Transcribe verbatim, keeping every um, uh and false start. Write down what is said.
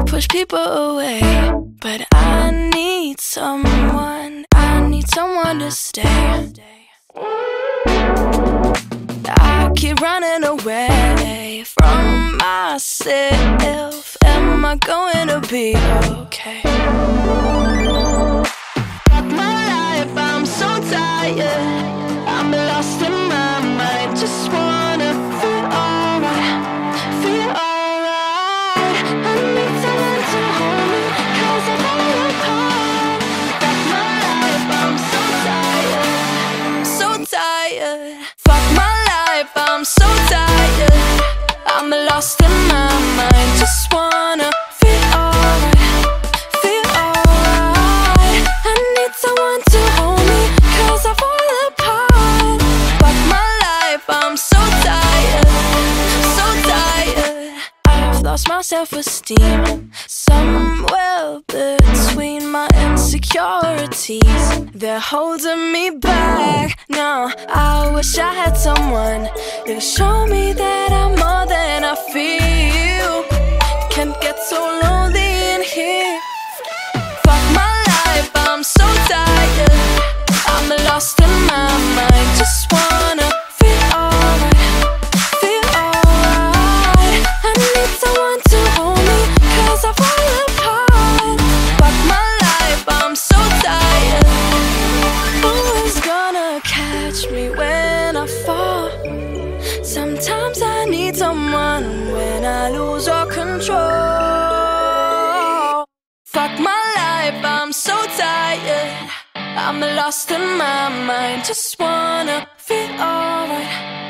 push people away, but I need someone, I need someone to stay. I keep running away from myself. Am I going to be okay? Fuck my life, I'm so tired. I'm lost in my mind. Just wanna feel alright, feel alright. I need someone to hold me, cause I fall apart. Fuck my life, I'm so tired, so tired. Fuck my life, I'm so tired. I'm lost in my mind. Just wanna feel alright, feel alright. I need someone to hold me, cause I fall apart. Fuck my life, I'm so tired, so tired. I've lost my self-esteem somewhere between my insecurities. They're holding me back. No, I wish I had someone to show me that I'm more than I feel. Can't get so lonely in here. Fuck my life, I'm so tired. I'm lost in my mind. Just wanna feel alright, feel alright. I need someone to hold me, cause I fall apart. Fuck my life, I'm so tired. Who is gonna catch me when I fall? Sometimes I need someone when I lose all control. Fuck my life, I'm so tired. I'm lost in my mind. Just wanna feel alright,